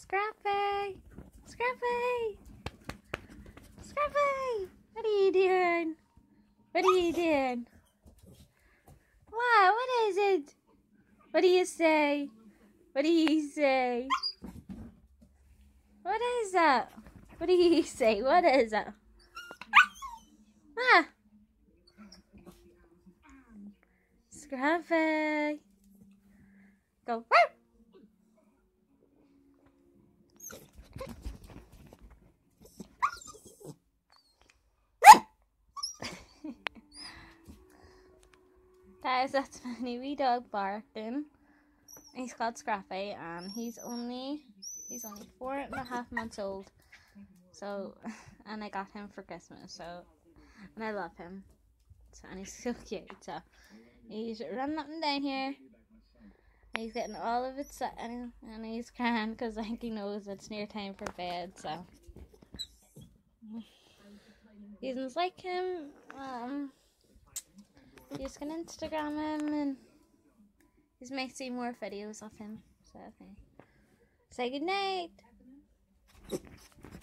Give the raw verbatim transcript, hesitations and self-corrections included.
Scrappy! Scrappy! Scrappy! What are you doing? What are you doing? Wow, what is it? What do you say? What do you say? What is that? What do you say? What is that? Ah! Scrappy! Go. Guys, that's my new wee dog barking. He's called Scrappy, and he's only he's only four and a half months old. So, and I got him for Christmas. So, and I love him. So, and he's so cute. So, he's running up and down here. He's getting all of it set, and, and he's crying because like he knows it's near time for bed. So, you can like him. Um. You can Instagram him, and he's may see more videos of him. So okay. Say good night.